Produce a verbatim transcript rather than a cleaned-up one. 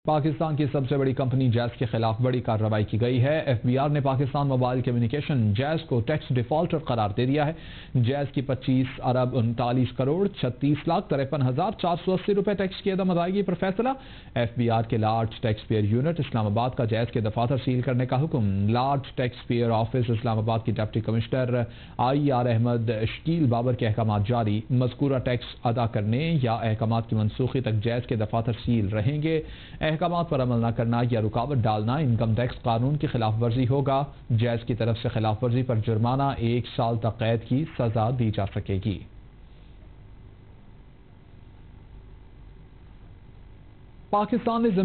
पाकिस्तान की सबसे बड़ी कंपनी जैज़ के खिलाफ बड़ी कार्रवाई की गई है। एफ बी आर ने पाकिस्तान मोबाइल कम्युनिकेशन जैज़ को टैक्स डिफॉल्टर करार दे दिया है। जैज़ की पच्चीस अरब उनतालीस करोड़ छत्तीस लाख तिरपन हजार चार सौ अस्सी रुपए टैक्स की अदम अदायगी पर फैसला। एफ बी आर के large tax payer unit Islamabad का जैज़ के दफातर सील करने का हुक्म। Large tax payer office Islamabad की deputy commissioner I R Ahmed Shakeel Babar के अहकाम जारी। मज़कूरा टैक्स अदा करने या अहकाम की मनसूखी तक जैज़ के दफातर सील रहेंगे। अहकाम पर अमल न करना या रुकावट डालना इनकम टैक्स कानून की खिलाफ वर्जी होगा। जैज़ की तरफ से खिलाफ वर्जी पर जुर्माना एक साल तक कैद की सजा दी जा सकेगी। पाकिस्तान ने